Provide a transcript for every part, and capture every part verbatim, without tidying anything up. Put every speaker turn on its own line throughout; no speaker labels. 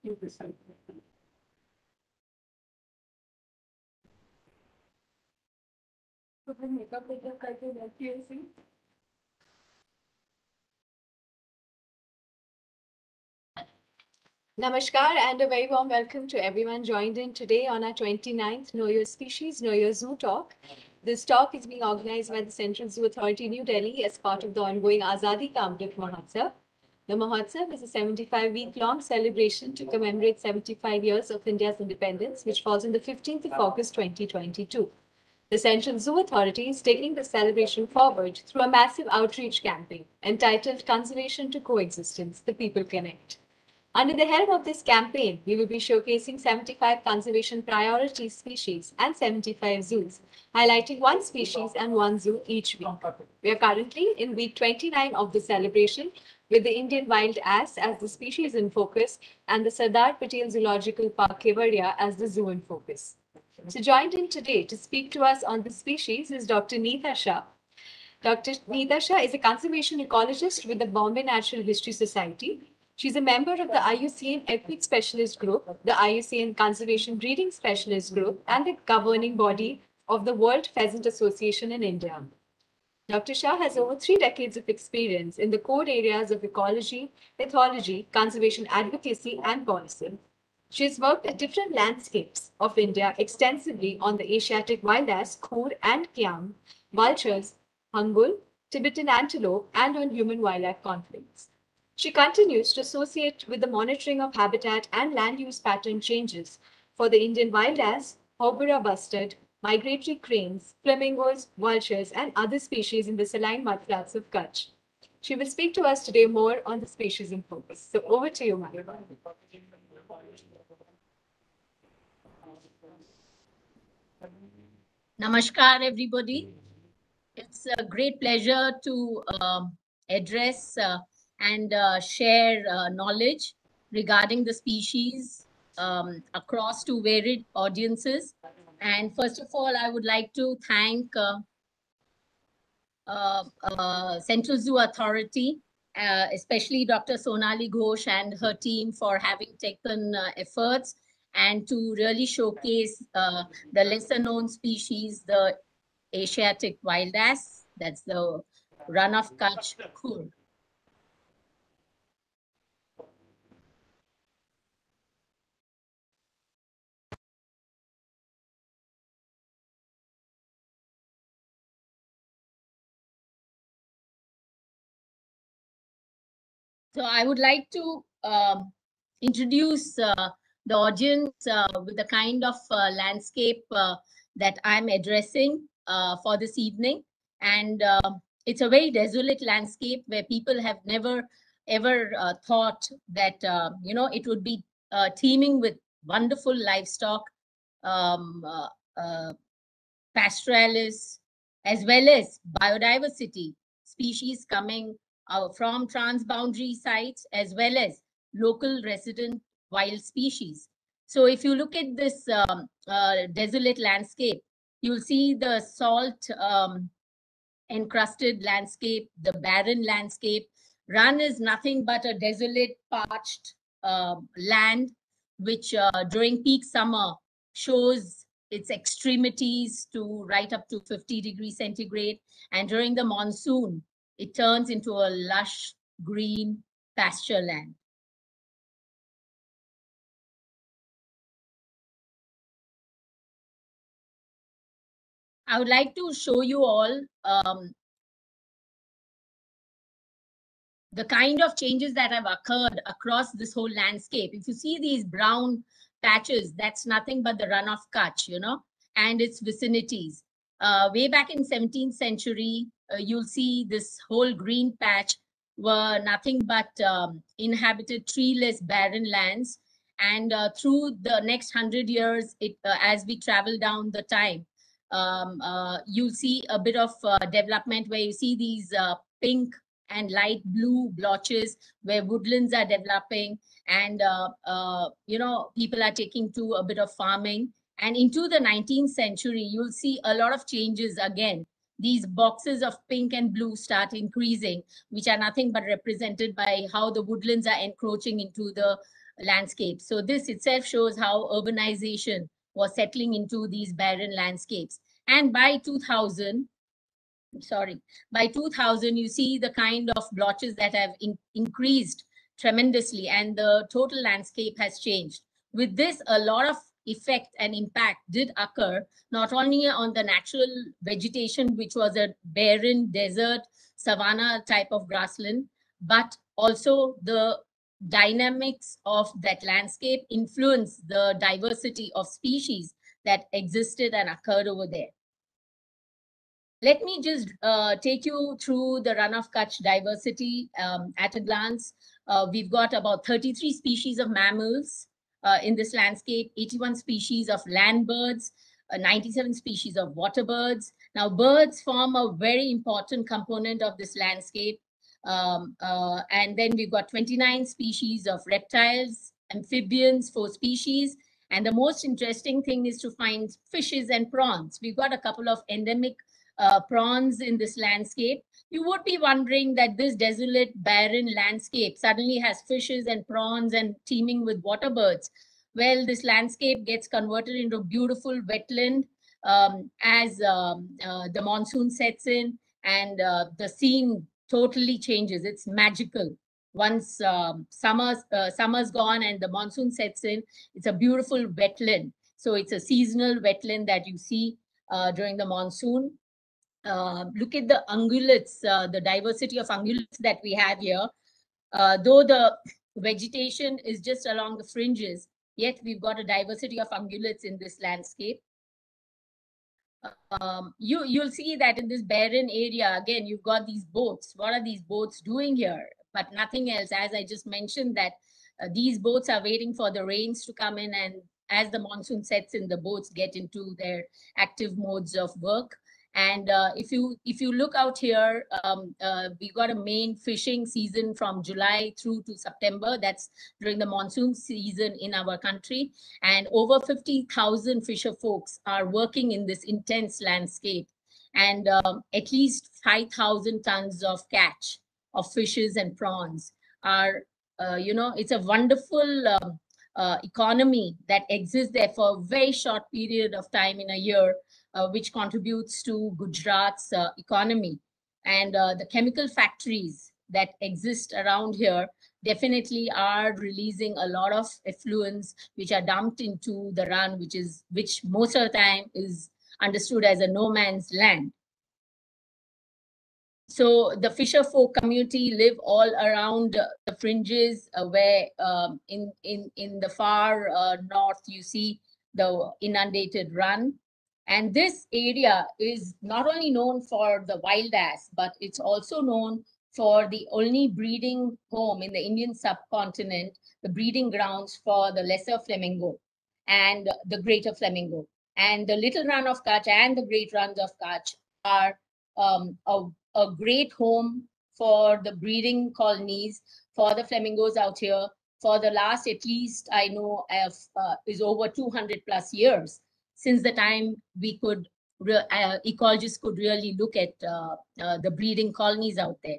Namaskar and a very warm welcome to everyone joined in today on our twenty-ninth Know Your Species, Know Your Zoo talk. This talk is being organized by the Central Zoo Authority, New Delhi, as part of the ongoing Azadi Ka Amrit Mahotsav. The Mahotsav is a seventy-five week long celebration to commemorate seventy-five years of India's independence, which falls on the fifteenth of August twenty twenty-two. The Central Zoo Authority is taking the celebration forward through a massive outreach campaign entitled Conservation to Coexistence, The People Connect. Under the help of this campaign, we will be showcasing seventy-five conservation priority species and seventy-five zoos, highlighting one species and one zoo each week. We are currently in week twenty-nine of the celebration, with the Indian wild ass as the species in focus and the Sardar Patel Zoological Park, Kevadia, as the zoo in focus. So joined in today to speak to us on the species is Doctor Neeta Shah. Doctor Neeta Shah is a conservation ecologist with the Bombay Natural History Society. She's a member of the I U C N Equid Specialist Group, the I U C N Conservation Breeding Specialist Group, and the governing body of the World Pheasant Association in India. Doctor Shah has over three decades of experience in the core areas of ecology, ethology, conservation advocacy, and policy. She has worked at different landscapes of India extensively on the Asiatic wild ass, Khur and Kiang, vultures, hangul, Tibetan antelope, and on human-wildlife conflicts. She continues to associate with the monitoring of habitat and land use pattern changes for the Indian wild ass, Horbura bustard, migratory cranes, flamingos, vultures, and other species in the saline mudflats of Kutch. She will speak to us today more on the species in focus. So over to you, Maya.
Namaskar, everybody. It's a great pleasure to uh, address uh, and uh, share uh, knowledge regarding the species um, across to varied audiences. And first of all, I would like to thank uh, uh, uh, Central Zoo Authority, uh, especially Doctor Sonali Ghosh and her team for having taken uh, efforts and to really showcase uh, the lesser known species, the Asiatic wild ass, that's the run of Kutch Khur. So I would like to uh, introduce uh, the audience uh, with the kind of uh, landscape uh, that I'm addressing uh, for this evening. And uh, it's a very desolate landscape where people have never ever uh, thought that, uh, you know, it would be uh, teeming with wonderful livestock, um, uh, uh, pastoralists, as well as biodiversity, species coming uh, from transboundary sites, as well as local resident wild species. So if you look at this um, uh, desolate landscape, you'll see the salt um, encrusted landscape, the barren landscape. Run is nothing but a desolate, parched uh, land, which uh, during peak summer shows its extremities to right up to fifty degrees centigrade. And during the monsoon, it turns into a lush green pasture land. I would like to show you all um, the kind of changes that have occurred across this whole landscape. If you see these brown patches, that's nothing but the run of Kutch, you know, and its vicinities. Uh, way back in seventeenth century, uh, you'll see this whole green patch were nothing but um, inhabited treeless barren lands. And uh, through the next hundred years, it, uh, as we travel down the time, um, uh, you'll see a bit of uh, development where you see these uh, pink and light blue blotches where woodlands are developing, and uh, uh, you know, people are taking to a bit of farming. And into the nineteenth century, you'll see a lot of changes again. These boxes of pink and blue start increasing, which are nothing but represented by how the woodlands are encroaching into the landscapes. So this itself shows how urbanization was settling into these barren landscapes. And by two thousand, sorry, by two thousand, you see the kind of blotches that have in, increased tremendously, and the total landscape has changed. With this, a lot of effect and impact did occur, not only on the natural vegetation, which was a barren desert, savanna type of grassland, but also the dynamics of that landscape influenced the diversity of species that existed and occurred over there. Let me just uh, take you through the Run of Kutch diversity um, at a glance. Uh, we've got about thirty-three species of mammals uh, in this landscape, eighty-one species of land birds, uh, ninety-seven species of water birds. Now, birds form a very important component of this landscape. Um, uh, and then we've got twenty-nine species of reptiles, amphibians, four species. And the most interesting thing is to find fishes and prawns. We've got a couple of endemic Uh, prawns in this landscape. You would be wondering that this desolate, barren landscape suddenly has fishes and prawns and teeming with water birds. Well, this landscape gets converted into a beautiful wetland um, as um, uh, the monsoon sets in, and uh, the scene totally changes. It's magical. Once um, summer's, uh, summer's gone and the monsoon sets in, it's a beautiful wetland. So it's a seasonal wetland that you see uh, during the monsoon. Uh, look at the ungulates, uh, the diversity of ungulates that we have here. Uh, though the vegetation is just along the fringes, yet we've got a diversity of ungulates in this landscape. Um, you, you'll see that in this barren area, again, you've got these boats. What are these boats doing here? But nothing else. As I just mentioned, that uh, these boats are waiting for the rains to come in, and as the monsoon sets in, the boats get into their active modes of work. And uh, if you if you look out here, um, uh, we got a main fishing season from July through to September. That's during the monsoon season in our country. And over fifty thousand fisher folks are working in this intense landscape. And um, at least five thousand tons of catch of fishes and prawns are, uh, you know, it's a wonderful um, uh, economy that exists there for a very short period of time in a year. Uh, which contributes to Gujarat's uh, economy. And uh, the chemical factories that exist around here definitely are releasing a lot of effluents which are dumped into the run, which is which most of the time is understood as a no man's land. So the fisher folk community live all around uh, the fringes uh, where um, in, in, in the far uh, north, you see the inundated run. And this area is not only known for the wild ass, but it's also known for the only breeding home in the Indian subcontinent, the breeding grounds for the lesser flamingo and the greater flamingo. And the little run of Kutch and the great runs of Kutch are um, a, a great home for the breeding colonies for the flamingos out here for the last, at least I know, of, uh, is over two hundred plus years. Since the time we could, uh, ecologists could really look at uh, uh, the breeding colonies out there.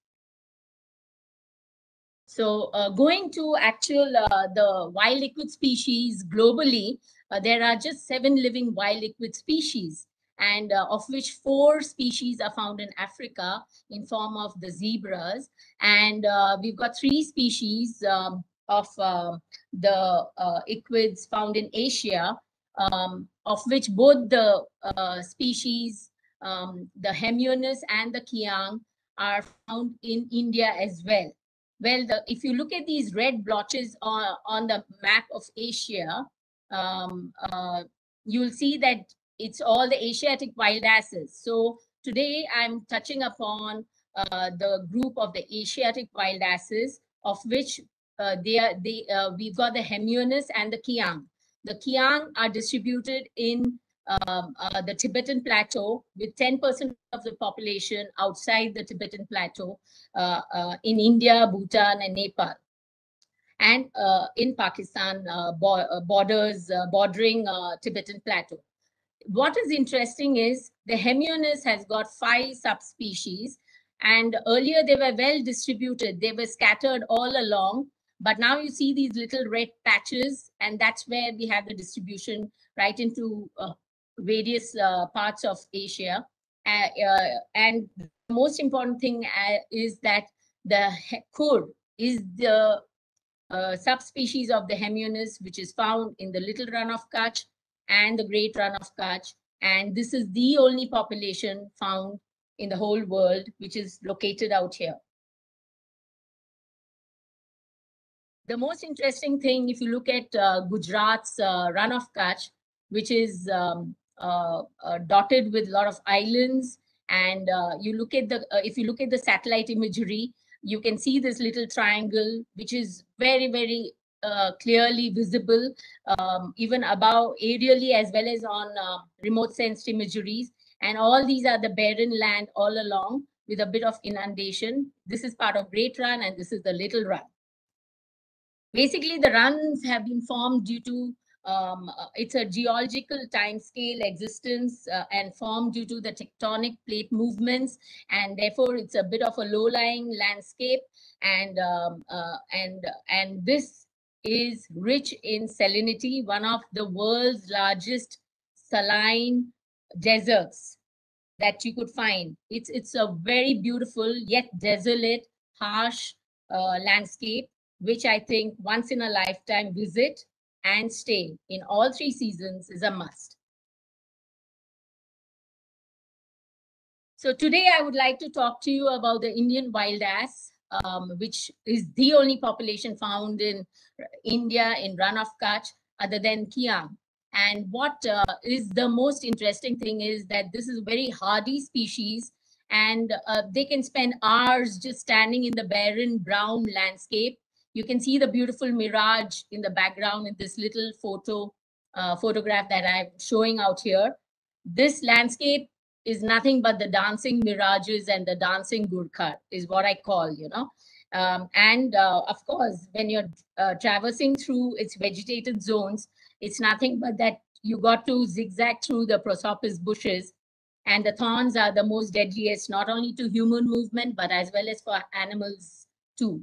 So uh, going to actual, uh, the wild liquid species globally, uh, there are just seven living wild liquid species, and uh, of which four species are found in Africa in form of the zebras. And uh, we've got three species um, of uh, the uh, equids found in Asia, Um, of which both the uh, species, um, the Hemionus and the Kiang, are found in India as well. Well, the, if you look at these red blotches on, on the map of Asia, um, uh, you'll see that it's all the Asiatic wild asses. So today I'm touching upon uh, the group of the Asiatic wild asses, of which uh, they are, they, uh, we've got the Hemionus and the Kiang. The Kiang are distributed in um, uh, the Tibetan Plateau, with ten percent of the population outside the Tibetan Plateau uh, uh, in India, Bhutan, and Nepal. And uh, in Pakistan, uh, bo borders uh, bordering uh, Tibetan Plateau. What is interesting is the Hemionus has got five subspecies, and earlier they were well distributed. They were scattered all along. But now you see these little red patches, and that's where we have the distribution right into uh, various uh, parts of Asia. Uh, uh, and the most important thing uh, is that the kur is the uh, subspecies of the Hemionus, which is found in the Little Run of Kutch and the Great Run of Kutch. And this is the only population found in the whole world, which is located out here. The most interesting thing, if you look at uh, Gujarat's uh, Run of Kutch, which is um, uh, uh, dotted with a lot of islands, and uh, you look at the, uh, if you look at the satellite imagery, you can see this little triangle, which is very, very uh, clearly visible, um, even above aerially as well as on uh, remote sensed imageries. And all these are the barren land all along with a bit of inundation. This is part of Great Run, and this is the Little Run. Basically, the runs have been formed due to um, uh, it's a geological time scale existence uh, and formed due to the tectonic plate movements, and therefore it's a bit of a low-lying landscape, and um, uh, and and this is rich in salinity, one of the world's largest saline deserts that you could find. It's it's a very beautiful yet desolate, harsh uh, landscape, which I think once in a lifetime visit and stay in all three seasons is a must. So today I would like to talk to you about the Indian wild ass, um, which is the only population found in India in Run of Kutch other than Kiang. And what uh, is the most interesting thing is that this is a very hardy species, and uh, they can spend hours just standing in the barren brown landscape. You can see the beautiful mirage in the background in this little photo uh, photograph that I'm showing out here. This landscape is nothing but the dancing mirages and the dancing Gurkha is what I call, you know. Um, and uh, of course, when you're uh, traversing through its vegetated zones, it's nothing but that you got to zigzag through the prosopis bushes, and the thorns are the most deadliest, not only to human movement, but as well as for animals too.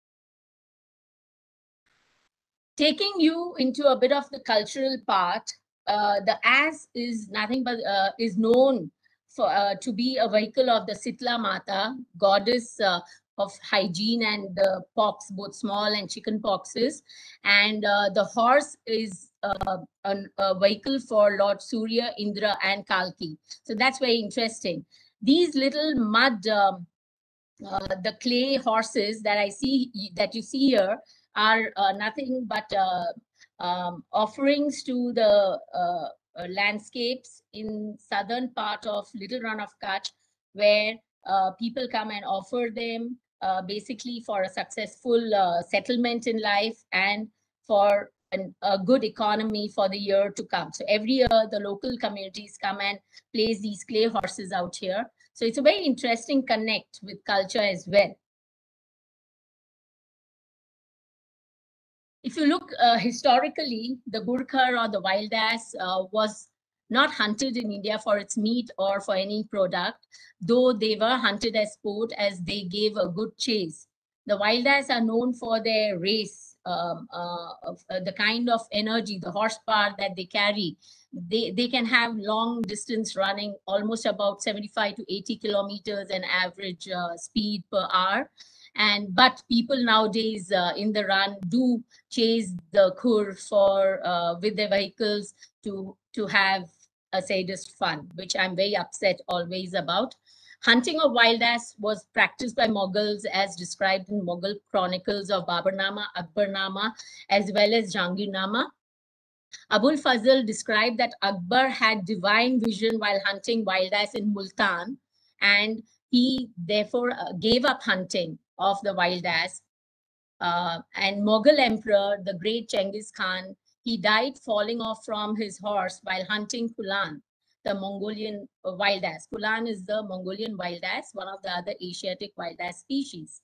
Taking you into a bit of the cultural part, uh, the ass is nothing but uh, is known for uh, to be a vehicle of the Sitla Mata, goddess uh, of hygiene and uh, pox, both small and chicken poxes. And uh, the horse is uh, a, a vehicle for Lord Surya, Indra, and Kalki. So that's very interesting. These little mud, um, uh, the clay horses that I see, that you see here, are uh, nothing but uh, um, offerings to the uh, uh, landscapes in southern part of Little Run of Kutch, where uh, people come and offer them uh, basically for a successful uh, settlement in life and for an, a good economy for the year to come. So every year the local communities come and place these clay horses out here. So it's a very interesting connect with culture as well. If you look uh, historically, the Gurkha or the wild ass uh, was not hunted in India for its meat or for any product, though they were hunted as sport as they gave a good chase. The wild ass are known for their race, um, uh, of, uh, the kind of energy, the horsepower that they carry. They, they can have long distance running, almost about seventy-five to eighty kilometers an average uh, speed per hour. And but people nowadays uh, in the run do chase the kur for uh, with their vehicles to to have a sadist fun, which I'm very upset always about. Hunting of wild ass was practiced by Mughals as described in Mughal chronicles of Babarnama, Akbarnama, as well as Jahangirnama. Abul Fazl described that Akbar had divine vision while hunting wild ass in Multan, and he therefore uh, gave up hunting of the wild ass. Uh, and Mughal emperor, the great Genghis Khan, he died falling off from his horse while hunting Kulan, the Mongolian wild ass. Kulan is the Mongolian wild ass, one of the other Asiatic wild ass species.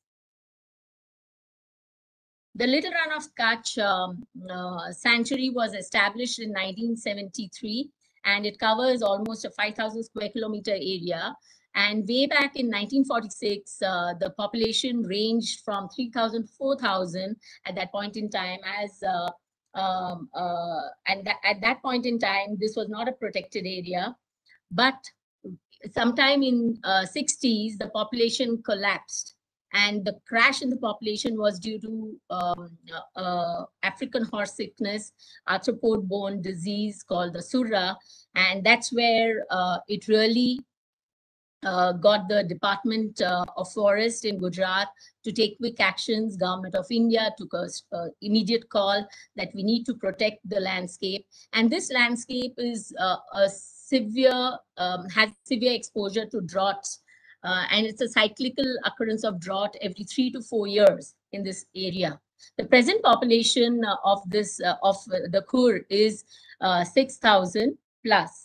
The Little Run of Kutch um, uh, sanctuary was established in nineteen seventy-three, and it covers almost a five thousand square kilometer area. And way back in nineteen forty-six, uh, the population ranged from three thousand to four thousand at that point in time. As uh, um, uh, and th at that point in time, this was not a protected area. But sometime in uh, sixties, the population collapsed. And the crash in the population was due to um, uh, uh, African horse sickness, arthropod-borne disease called the Surra. And that's where uh, it really uh, got the Department uh, of Forest in Gujarat to take quick actions. Government of India took a uh, immediate call that we need to protect the landscape. And this landscape is uh, a severe, um, has severe exposure to droughts. Uh, and it's a cyclical occurrence of drought every three to four years in this area. The present population uh, of this, uh, of uh, the Khur is uh, six thousand plus.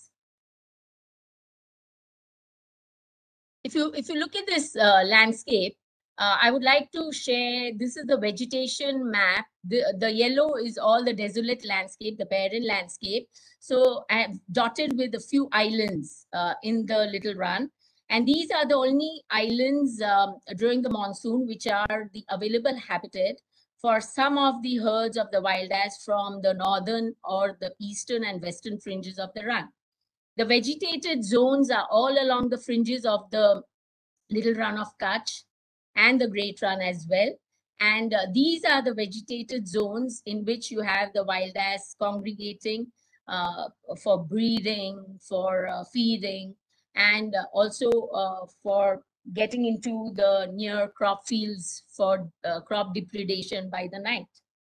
If you, if you look at this uh, landscape, uh, I would like to share, this is the vegetation map. The, the yellow is all the desolate landscape, the barren landscape. So I have dotted with a few islands uh, in the Little Run. And these are the only islands um, during the monsoon, which are the available habitat for some of the herds of the wild ass from the northern or the eastern and western fringes of the run. The vegetated zones are all along the fringes of the Little Run of Kutch and the Great Run as well. And uh, these are the vegetated zones in which you have the wild ass congregating uh, for breeding, for uh, feeding, and uh, also uh, for getting into the near crop fields for uh, crop depredation by the night.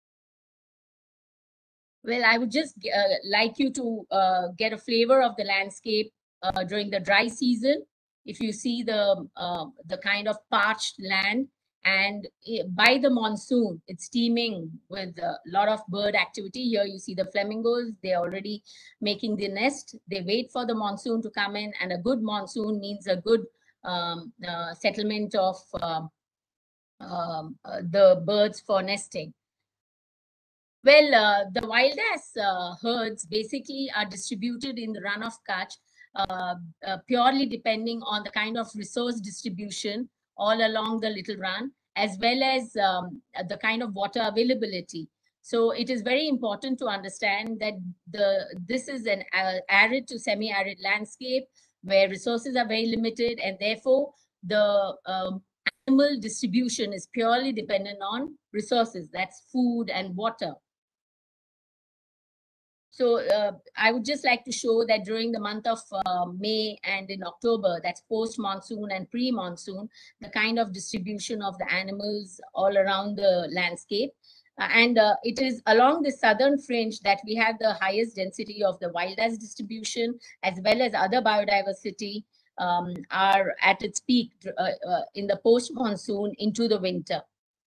Well, I would just uh, like you to uh, get a flavor of the landscape uh, during the dry season. If you see the, uh, the kind of parched land, and by the monsoon, it's teeming with a lot of bird activity. Here you see the flamingos, they're already making the nest. They wait for the monsoon to come in, and a good monsoon means a good um, uh, settlement of uh, um, uh, the birds for nesting. Well, uh, the wild ass uh, herds basically are distributed in the Run of Kutch, uh, uh, purely depending on the kind of resource distribution all along the Little Run, as well as um, the kind of water availability. So it is very important to understand that the this is an uh, arid to semi-arid landscape where resources are very limited, and therefore the um, animal distribution is purely dependent on resources, that's food and water. So uh, I would just like to show that during the month of uh, May and in October, that's post-monsoon and pre-monsoon, the kind of distribution of the animals all around the landscape. Uh, and uh, it is along the southern fringe that we have the highest density of the wild ass distribution, as well as other biodiversity um, are at its peak uh, uh, in the post-monsoon into the winter.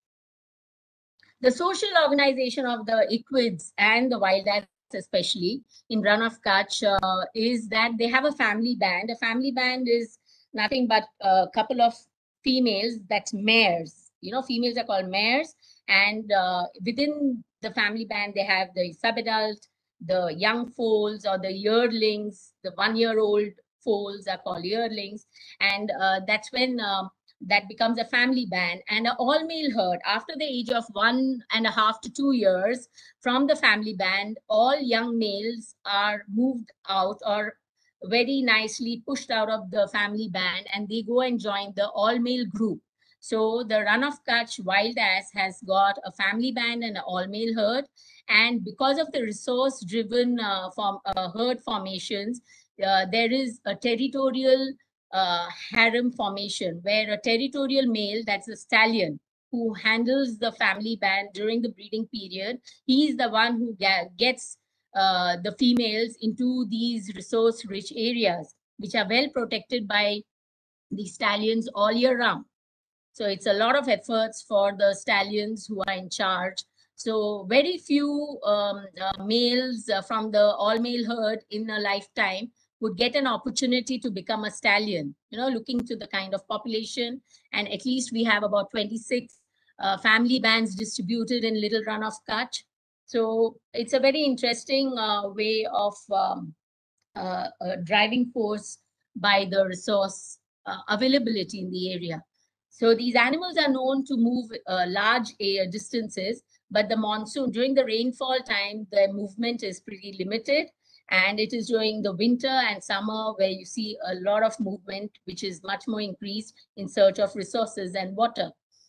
The social organization of the equids and the wild ass, especially in Run of Kutch, uh, is that they have a family band. A family band is nothing but a couple of females, that's mares. You know, females are called mares. And uh, within the family band, they have the subadult, the young foals or the yearlings, the one-year-old foals are called yearlings. And uh, that's when uh, that becomes a family band. And an all-male herd after the age of one and a half to two years from the family band, all young males are moved out or very nicely pushed out of the family band, and they go and join the all-male group. So the Run of Kutch wild ass has got a family band and an all-male herd. And because of the resource-driven uh, form, uh, herd formations, uh, there is a territorial uh, harem formation where a territorial male, that's a stallion, who handles the family band during the breeding period, he is the one who gets uh, the females into these resource-rich areas, which are well protected by the stallions all year round. So it's a lot of efforts for the stallions who are in charge. So very few um, uh, males uh, from the all-male herd in a lifetime would get an opportunity to become a stallion, you know, looking to the kind of population. And at least we have about twenty-six uh, family bands distributed in Little Run of Kutch. So it's a very interesting uh, way of um, uh, uh, driving force by the resource uh, availability in the area. So these animals are known to move uh, large air distances, but the monsoon, during the rainfall time, the movement is pretty limited. And it is during the winter and summer where you see a lot of movement, which is much more increased in search of resources and water.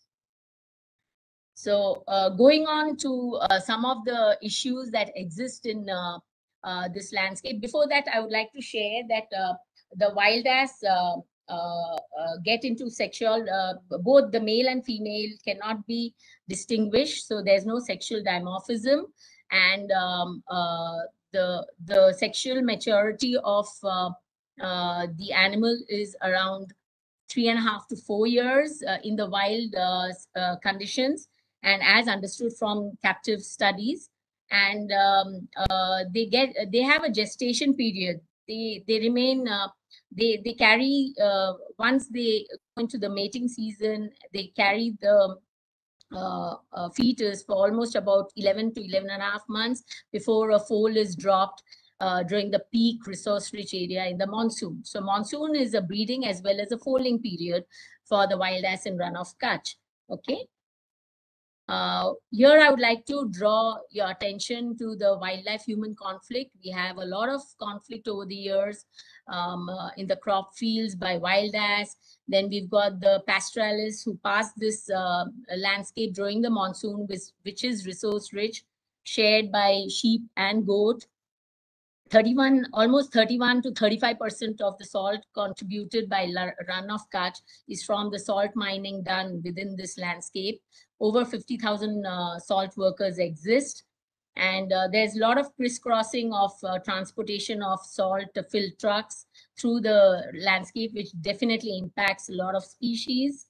So uh, going on to uh, some of the issues that exist in uh, uh, this landscape. Before that, I would like to share that uh, the wild ass uh, uh, uh, get into sexual, uh, both the male and female cannot be distinguished. So there's no sexual dimorphism. And um, uh, the, the sexual maturity of uh, uh, the animal is around three and a half to four years uh, in the wild uh, uh, conditions, and as understood from captive studies. And um, uh, they get they have a gestation period. They they remain uh, they they carry uh, once they go into the mating season, they carry the uh, uh, fetus for almost about eleven to eleven and a half months before a foal is dropped uh, during the peak resource-rich area in the monsoon. So monsoon is a breeding as well as a foaling period for the wild ass in Run of Kutch. Okay. Uh, here I would like to draw your attention to the wildlife-human conflict. We have a lot of conflict over the years um, uh, in the crop fields by wild ass. Then we've got the pastoralists who pass this uh, landscape during the monsoon, which, which is resource-rich, shared by sheep and goat. thirty-one, almost thirty-one to thirty-five percent of the salt contributed by Run of Kutch is from the salt mining done within this landscape. Over fifty thousand uh, salt workers exist. And uh, there's a lot of crisscrossing of uh, transportation of salt filled trucks through the landscape, which definitely impacts a lot of species.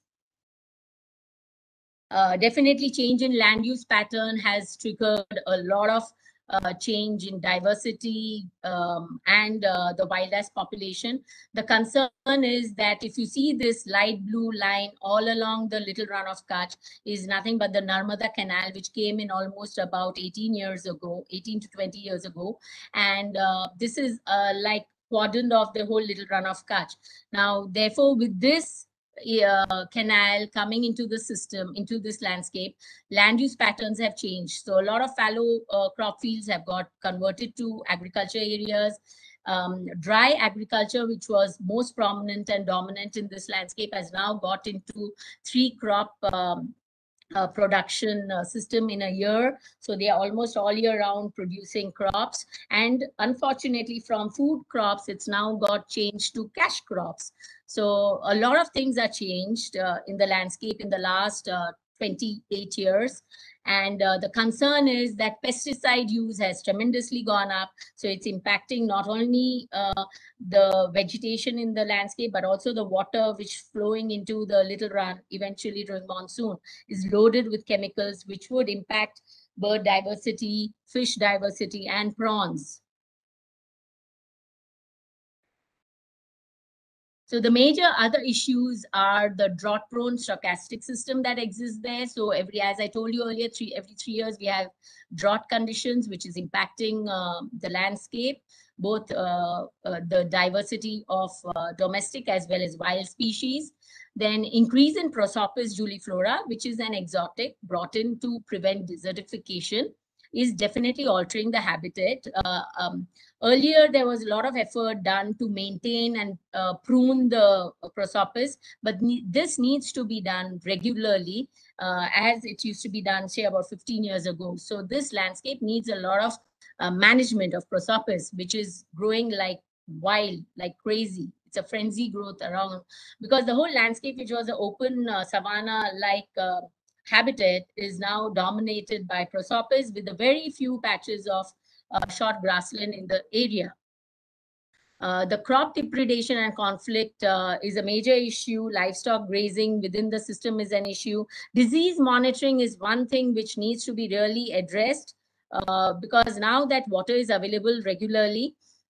Uh, definitely change in land use pattern has triggered a lot of Uh, change in diversity um, and uh, the wild ass population. The concern is that if you see this light blue line all along the Little Run of Kutch is nothing but the Narmada Canal, which came in almost about eighteen years ago, eighteen to twenty years ago. And uh, this is uh, like quadrant of the whole Little Run of Kutch. Now, therefore, with this Uh, canal coming into the system, into this landscape, land use patterns have changed. So a lot of fallow uh, crop fields have got converted to agriculture areas. Um, dry agriculture, which was most prominent and dominant in this landscape, has now got into three crop um, uh, production uh, system in a year. So they are almost all year round producing crops. And unfortunately, from food crops, it's now got changed to cash crops. So a lot of things are changed uh, in the landscape in the last uh, twenty-eight years. And uh, the concern is that pesticide use has tremendously gone up. So it's impacting not only uh, the vegetation in the landscape, but also the water which flowing into the Little Run eventually during monsoon is loaded with chemicals, which would impact bird diversity, fish diversity, and prawns. So the major other issues are the drought-prone stochastic system that exists there. So every, as I told you earlier, three, every three years we have drought conditions, which is impacting uh, the landscape, both uh, uh, the diversity of uh, domestic as well as wild species. Then increase in Prosopis juliflora, which is an exotic brought in to prevent desertification, is definitely altering the habitat. Uh, um, earlier, there was a lot of effort done to maintain and uh, prune the uh, Prosopis, but ne this needs to be done regularly uh, as it used to be done, say, about fifteen years ago. So this landscape needs a lot of uh, management of Prosopis, which is growing like wild, like crazy. It's a frenzy growth around, because the whole landscape, which was an open uh, savanna-like uh, habitat, is now dominated by Prosopis with a very few patches of uh, short grassland in the area. Uh, the crop depredation and conflict uh, is a major issue. Livestock grazing within the system is an issue. Disease monitoring is one thing which needs to be really addressed uh, because now that water is available regularly,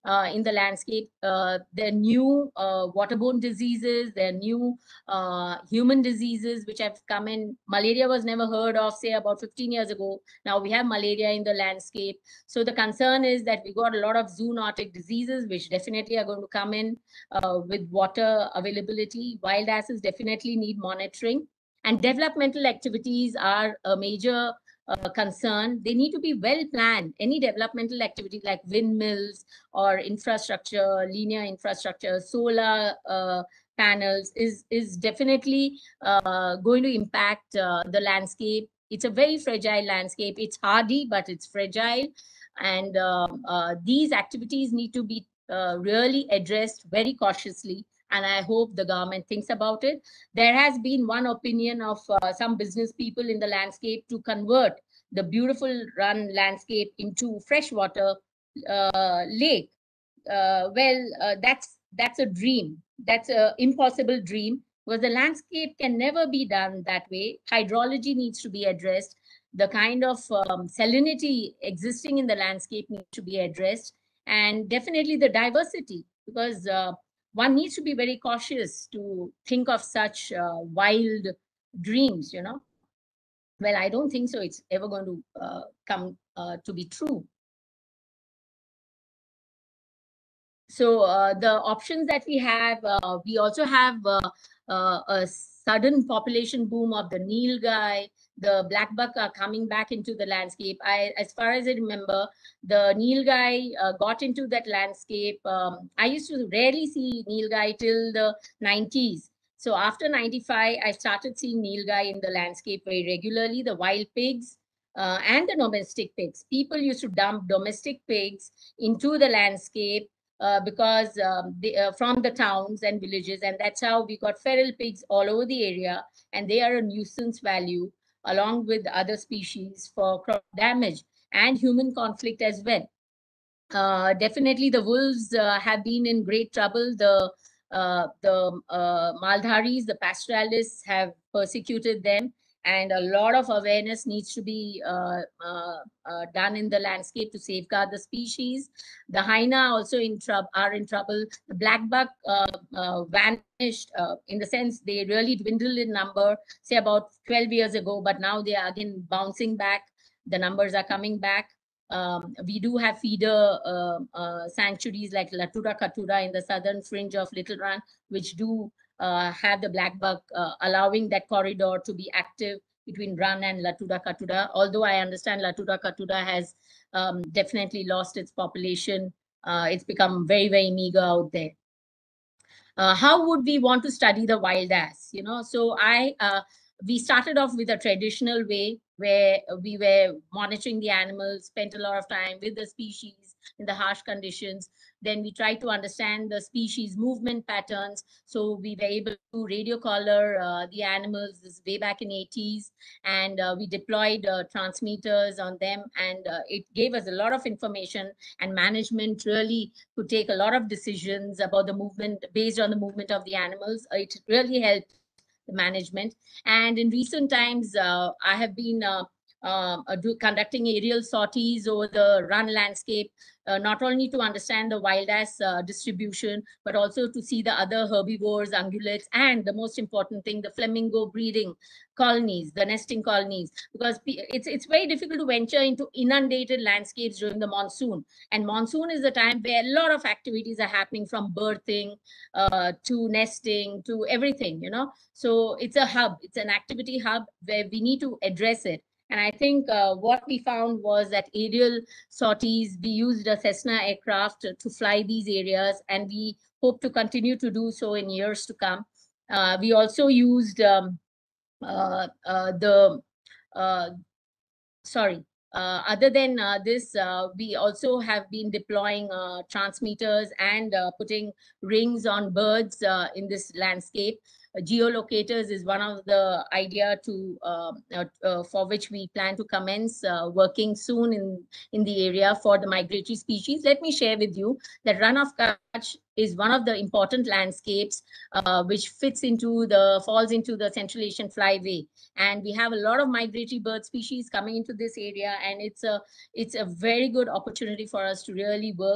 uh, in the landscape. Uh, there are new uh, waterborne diseases, there are new uh, human diseases which have come in. Malaria was never heard of, say, about fifteen years ago. Now we have malaria in the landscape. So the concern is that we got a lot of zoonotic diseases, which definitely are going to come in uh, with water availability. Wild asses definitely need monitoring. And developmental activities are a major uh, concern. They need to be well planned. Any developmental activity like windmills or infrastructure, linear infrastructure, solar uh, panels is, is definitely uh, going to impact uh, the landscape. It's a very fragile landscape. It's hardy, but it's fragile. And um, uh, these activities need to be uh, really addressed very cautiously. And I hope the government thinks about it. There has been one opinion of uh, some business people in the landscape to convert the beautiful run landscape into freshwater uh, lake. Uh, well, uh, that's that's a dream. That's an impossible dream, because the landscape can never be done that way. Hydrology needs to be addressed. The kind of um, salinity existing in the landscape needs to be addressed, and definitely the diversity, because uh, one needs to be very cautious to think of such uh, wild dreams, you know. Well, I don't think so it's ever going to uh, come uh, to be true. So uh, the options that we have, uh, we also have uh, uh, a sudden population boom of the nilgai. The black buck are coming back into the landscape. I, as far as I remember, the nilgai uh, got into that landscape. Um, I used to rarely see nilgai till the nineties. So after ninety-five, I started seeing nilgai in the landscape very regularly. The wild pigs uh, and the domestic pigs. People used to dump domestic pigs into the landscape uh, because um, they, uh, from the towns and villages, and that's how we got feral pigs all over the area, and they are a nuisance value along with other species for crop damage and human conflict as well. Uh, definitely, the wolves uh, have been in great trouble. The uh, the uh, Maldharis, the pastoralists, have persecuted them, and a lot of awareness needs to be uh, uh, uh, done in the landscape to safeguard the species. The hyena also in trouble are in trouble. The black buck uh, uh, vanished uh, in the sense they really dwindled in number, say about twelve years ago, but now they are again bouncing back. The numbers are coming back. Um, we do have feeder uh, uh, sanctuaries like Latura Katura in the southern fringe of Little Run, which do uh, have the black buck, uh, allowing that corridor to be active between Run and Latura Katura. Although I understand Latura Katura has um, definitely lost its population. Uh, it's become very, very meager out there. Uh, how would we want to study the wild ass? You know, so I uh, we started off with a traditional way where we were monitoring the animals, spent a lot of time with the species in the harsh conditions. Then we tried to understand the species movement patterns. So we were able to radio collar uh, the animals this way back in eighties, and uh, we deployed uh, transmitters on them, and uh, it gave us a lot of information, and management really could take a lot of decisions about the movement based on the movement of the animals. It really helped the management. And in recent times, uh, I have been uh, uh, do, conducting aerial sorties over the run landscape, uh, not only to understand the wild ass uh, distribution, but also to see the other herbivores, ungulates, and the most important thing, the flamingo breeding colonies, the nesting colonies, because it's, it's very difficult to venture into inundated landscapes during the monsoon. And monsoon is the time where a lot of activities are happening, from birthing uh, to nesting to everything, you know. So it's a hub, it's an activity hub where we need to address it. And I think uh, what we found was that aerial sorties, we used a Cessna aircraft to, to fly these areas, and we hope to continue to do so in years to come. Uh, we also used um, uh, uh, the, uh, sorry, uh, other than uh, this, uh, we also have been deploying uh, transmitters and uh, putting rings on birds uh, in this landscape. Uh, geolocators is one of the idea to uh, uh, uh, for which we plan to commence uh, working soon in in the area for the migratory species. Let me share with you that Run of Kutch is one of the important landscapes uh, which fits into the falls into the Central Asian flyway, and we have a lot of migratory bird species coming into this area, and it's a it's a very good opportunity for us to really work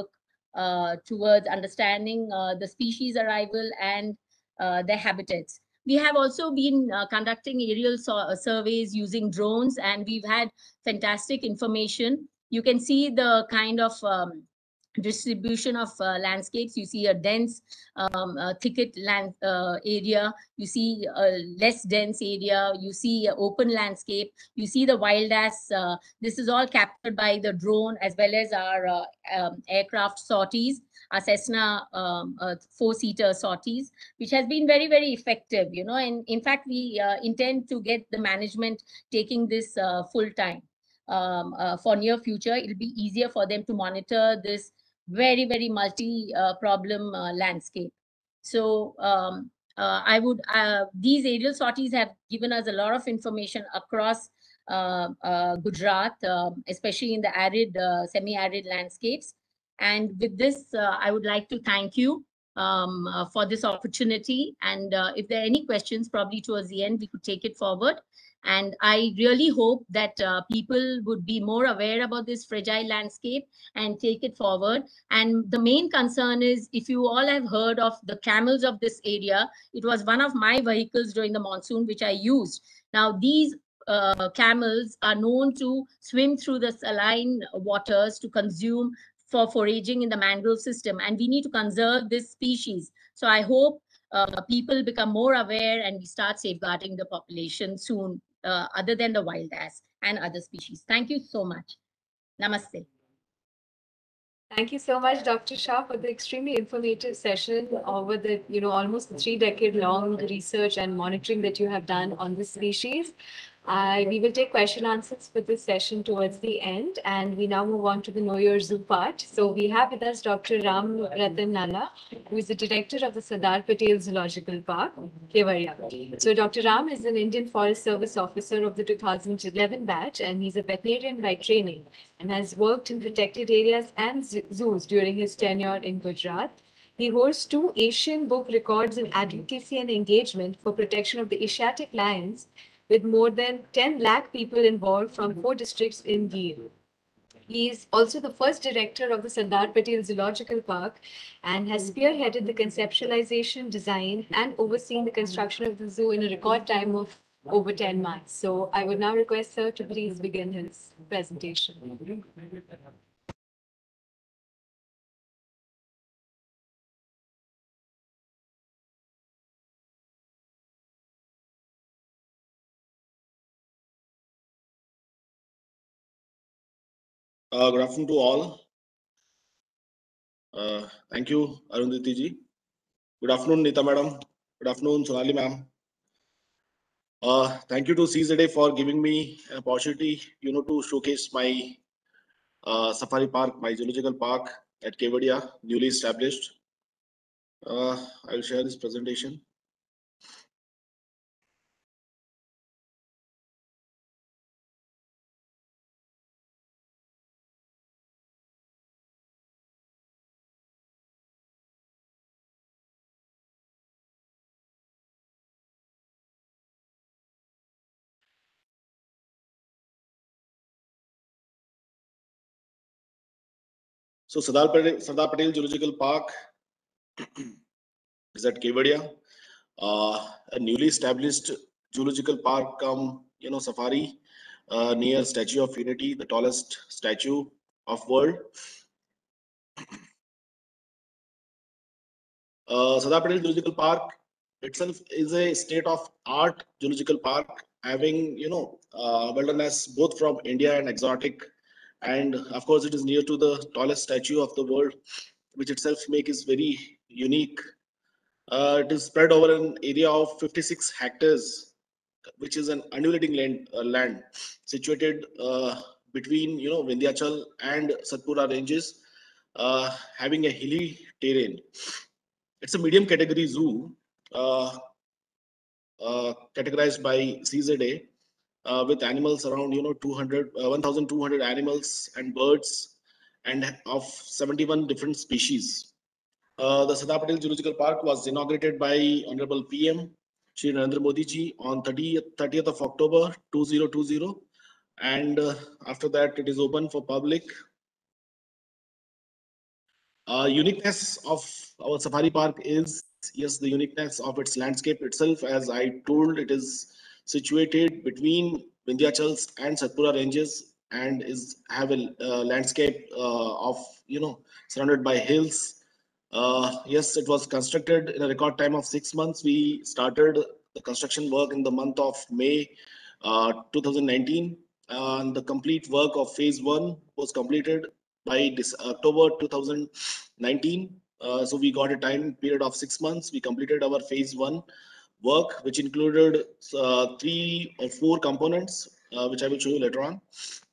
uh, towards understanding uh, the species arrival and uh, their habitats. We have also been uh, conducting aerial so surveys using drones, and we've had fantastic information. You can see the kind of um, distribution of uh, landscapes. You see a dense um, uh, thicket land uh, area, you see a less dense area, you see a open landscape, you see the wild ass. Uh, this is all captured by the drone as well as our uh, um, aircraft sorties, our Cessna um, uh, four-seater sorties, which has been very, very effective, you know, and in fact, we uh, intend to get the management taking this uh, full time. Um, uh, for near future, it'll be easier for them to monitor this very, very multi uh, problem uh, landscape. So um, uh, I would, uh, these aerial sorties have given us a lot of information across uh, uh, Gujarat, um, especially in the arid, uh, semi-arid landscapes. And with this, uh, I would like to thank you um, uh, for this opportunity. And uh, if there are any questions, probably towards the end, we could take it forward. And I really hope that uh, people would be more aware about this fragile landscape and take it forward. And the main concern is, if you all have heard of the camels of this area, it was one of my vehicles during the monsoon, which I used. Now, these uh, camels are known to swim through the saline waters to consume for foraging in the mangrove system. And we need to conserve this species. So I hope uh, people become more aware and we start safeguarding the population soon, uh, other than the wild ass and other species. Thank you so much. Namaste.
Thank you so much, Doctor Shah, for the extremely informative session over the, you know, almost three decade long research and monitoring that you have done on this species. Uh, we will take question answers for this session towards the end, and we now move on to the Know Your Zoo part. So we have with us Doctor Ram Ratan Nalla, who is the director of the Sardar Patel Zoological Park, Kevadia. So Doctor Ram is an Indian Forest Service officer of the two thousand eleven batch, and he's a veterinarian by training and has worked in protected areas and zoos during his tenure in Gujarat. He holds two Asian book records in advocacy and engagement for protection of the Asiatic lions, with more than ten lakh people involved from four districts in Gir. He is also the first director of the Sardar Patel Zoological Park and has spearheaded the conceptualization, design, and overseen the construction of the zoo in a record time of over ten months. So I would now request Sir to please begin his presentation.
Uh, good afternoon to all. Uh, thank you, Arundhati ji. Good afternoon, Nita madam. Good afternoon, Sonali ma'am. Uh, thank you to Seize the Day for giving me an opportunity, you know, to showcase my uh, safari park, my zoological park at Kevadia, newly established. Uh, I'll share this presentation. So Sardar Patel, Sardar Patel Zoological Park is at Kevadia, uh, a newly established zoological park, um, you know, safari uh, near Statue of Unity, the tallest statue of world. Uh, Sardar Patel Zoological Park itself is a state-of-art zoological park, having, you know, uh, wilderness both from India and exotic, and of course it is near to the tallest statue of the world, which itself make is very unique. Uh, it is spread over an area of fifty-six hectares, which is an undulating land, uh, land situated uh, between, you know, Vindhyachal and Satpura ranges, uh, having a hilly terrain. It's a medium category zoo, uh, uh, categorized by C Z A, uh, with animals around, you know, two hundred, uh, one thousand two hundred animals and birds, and of seventy-one different species. Uh, the Sardar Patel Zoological Park was inaugurated by Honorable P M Shri Narendra Modi ji on thirtieth, thirtieth of October two thousand twenty, and uh, after that it is open for public. Uh, uniqueness of our safari park is, yes, the uniqueness of its landscape itself. As I told, it is situated between Vindhyachals and Satpura ranges and is have a uh, landscape uh, of, you know, surrounded by hills. Uh, yes, it was constructed in a record time of six months. We started the construction work in the month of May uh, two thousand nineteen, and the complete work of phase one was completed by this October two thousand nineteen. Uh, so we got a time period of six months. We completed our phase one work, which included uh, three or four components, uh, which I will show you later on.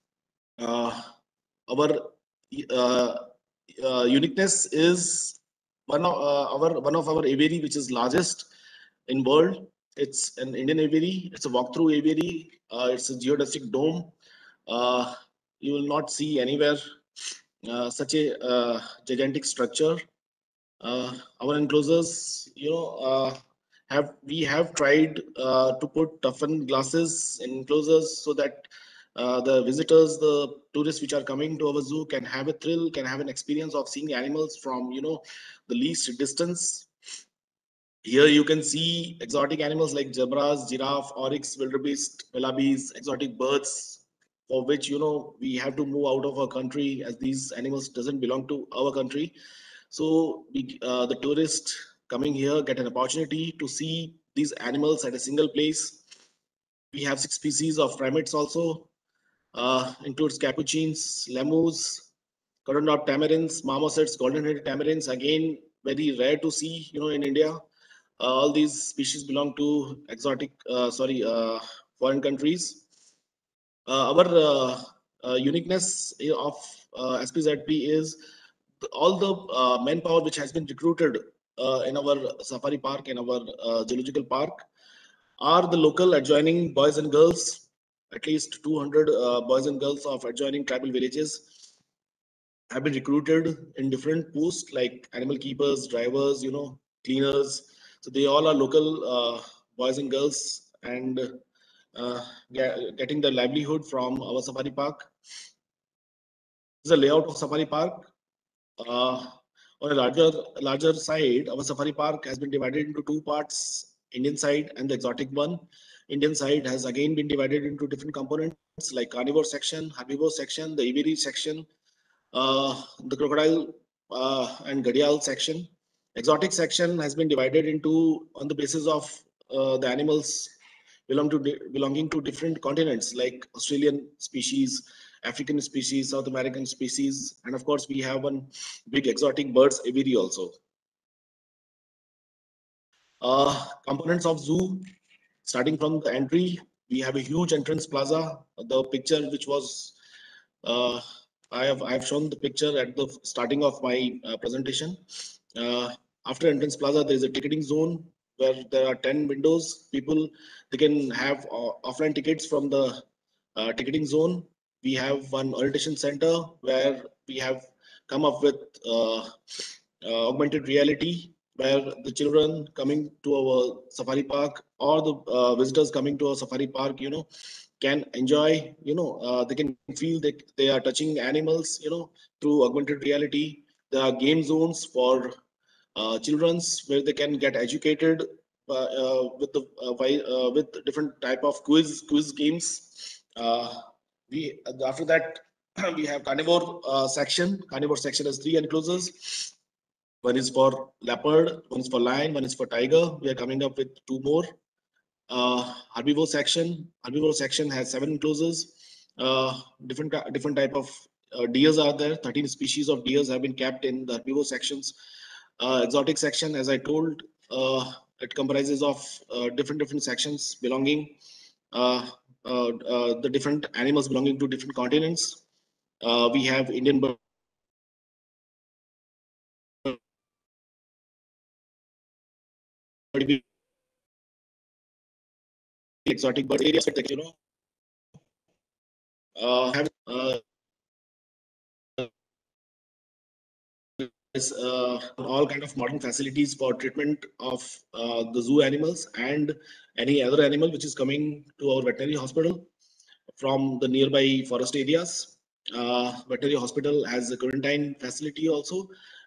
Uh, our uh, uh, uniqueness is one of uh, our one of our aviary, which is largest in world. It's an Indian aviary. It's a walk-through aviary. Uh, it's a geodesic dome. Uh, you will not see anywhere uh, such a uh, gigantic structure. Uh, our enclosures, you know, uh, have we have tried uh, to put toughened glasses in enclosures so that uh, the visitors, the tourists which are coming to our zoo can have a thrill, can have an experience of seeing animals from, you know, the least distance. Here you can see exotic animals like zebras, giraffe, oryx, wildebeest, wallabies, exotic birds, for which, you know, we have to move out of our country as these animals doesn't belong to our country. So we, uh, the tourists coming here get an opportunity to see these animals at a single place. We have six species of primates also, uh, includes capuchins, lemurs, cotton dot tamarins, marmosets, golden-headed tamarins. Again, very rare to see, you know, in India. Uh, all these species belong to exotic, uh, sorry, uh, foreign countries. Uh, our uh, uh, uniqueness of uh, S P Z P is all the uh, manpower which has been recruited uh, in our safari park, in our uh, zoological park, are the local adjoining boys and girls. At least two hundred uh, boys and girls of adjoining tribal villages have been recruited in different posts like animal keepers, drivers, you know, cleaners. So they all are local uh, boys and girls, and uh, get, getting the livelihood from our safari park. This is a layout of safari park. Uh, on a larger larger side, our safari park has been divided into two parts: Indian side and the exotic one. Indian side has again been divided into different components like carnivore section, herbivore section, the aviary section, uh, the crocodile uh, and ghadial section. Exotic section has been divided into on the basis of uh, the animals belong to belonging to different continents like Australian species, African species, South American species, and of course we have one big exotic birds aviary also. Uh, components of zoo, starting from the entry, we have a huge entrance plaza. The picture which was uh, I have I have shown the picture at the starting of my uh, presentation. Uh, after entrance plaza, there is a ticketing zone where there are ten windows. People, they can have uh, offline tickets from the uh, ticketing zone. We have one orientation center where we have come up with uh, uh, augmented reality, where the children coming to our safari park or the uh, visitors coming to our safari park, you know, can enjoy, you know, uh, they can feel that they are touching animals, you know, through augmented reality. There are game zones for uh, children's where they can get educated uh, uh, with the uh, uh, with different type of quiz quiz games. Uh, we after that we have carnivore uh, section. Carnivore section has three enclosures. One is for leopard, one is for lion, one is for tiger. We are coming up with two more. Uh, herbivore section. Herbivore section has seven enclosures. Uh, different different type of uh, deers are there. thirteen species of deers have been kept in the herbivore sections. Uh, exotic section, as I told, uh, it comprises of uh, different different sections belonging uh, uh, uh, the different animals belonging to different continents. Uh, we have Indian bird, exotic bird areas, you know, uh, have uh, is uh, all kind of modern facilities for treatment of uh, the zoo animals and any other animal which is coming to our veterinary hospital from the nearby forest areas. Uh, veterinary hospital has a quarantine facility also,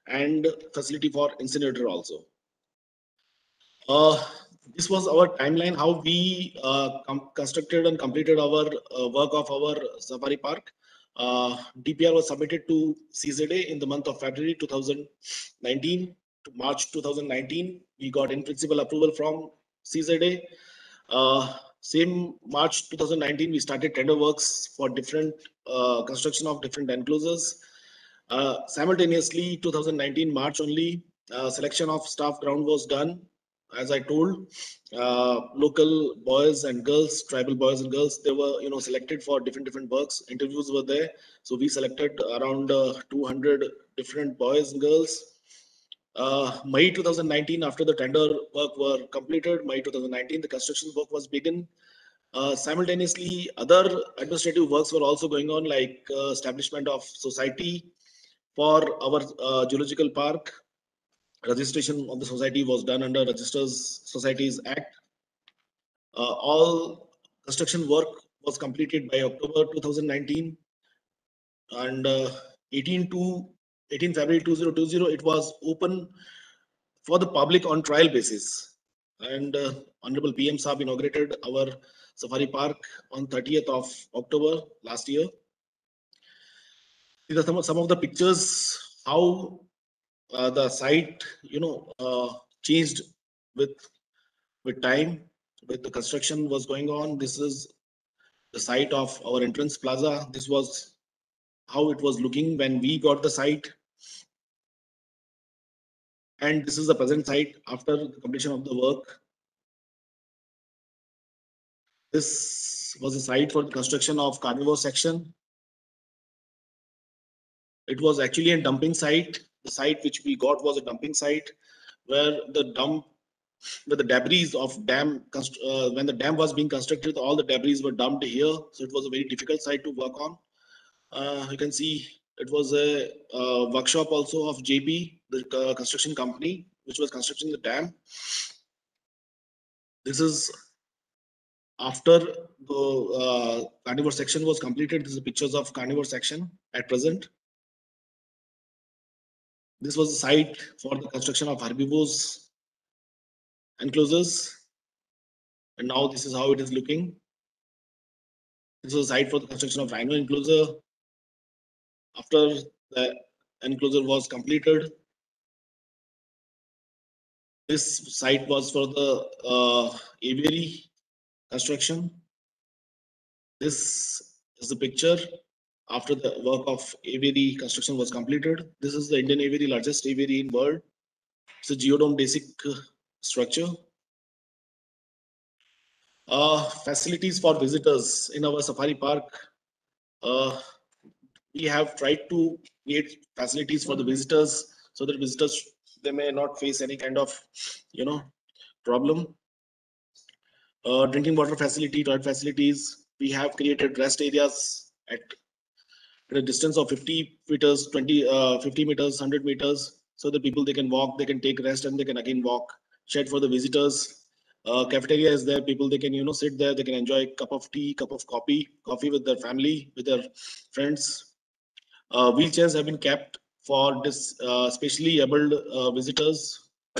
and facility for incinerator also. Uh, this was our timeline, how we uh, constructed and completed our uh, work of our safari park. Uh, D P R was submitted to C Z A in the month of February two thousand nineteen to March two thousand nineteen. We got in principle approval from C Z A. Uh, same March two thousand nineteen, we started tender works for different uh, construction of different enclosures. Uh, simultaneously, two thousand nineteen March only, uh, selection of staff ground was done. As I told, uh, local boys and girls, tribal boys and girls, they were, you know, selected for different different works. Interviews were there, so we selected around uh, two hundred different boys and girls. Uh, May two thousand nineteen, after the tender work were completed, May two thousand nineteen, the construction work was begun. Uh, simultaneously, other administrative works were also going on, like uh, establishment of society for our uh, zoological park. Registration of the society was done under Registers Societies Act. Uh, all construction work was completed by October two thousand nineteen, and uh, eighteen to eighteen February two thousand twenty, it was open for the public on trial basis. And uh, Honorable P M Saab inaugurated our safari park on thirtieth of October last year. These are some of, some of the pictures how uh, the site, you know, uh, changed with with time, with the construction was going on. This is the site of our entrance plaza. This was how it was looking when we got the site. And this is the present site after the completion of the work. This was a site for the construction of carnivore section. It was actually a dumping site. The site which we got was a dumping site where the dump, where the debris of dam, uh, when the dam was being constructed, all the debris were dumped here. So it was a very difficult site to work on. Uh, you can see it was a uh, workshop also of J P, the uh, construction company, which was constructing the dam. This is after the uh, carnivore section was completed. This is pictures of carnivore section at present. This was the site for the construction of herbivores enclosures. And now this is how it is looking. This was a site for the construction of rhino enclosure. After the enclosure was completed, this site was for the uh, aviary construction. This is the picture after the work of aviary construction was completed. This is the Indian aviary, largest aviary in world. It's a geodesic structure. Uh, facilities for visitors in our safari park. Uh, we have tried to create facilities for the visitors so that visitors, they may not face any kind of, you know, problem. Uh, drinking water facility, toilet facilities. We have created rest areas at, at a distance of fifty meters, twenty, uh, fifty meters, one hundred meters, so that people, they can walk, they can take rest, and they can again walk. Shed for the visitors. Uh, cafeteria is there. People, they can, you know, sit there. They can enjoy a cup of tea, cup of coffee, coffee with their family, with their friends. Uh, wheelchairs have been kept for this uh, specially abled uh, visitors.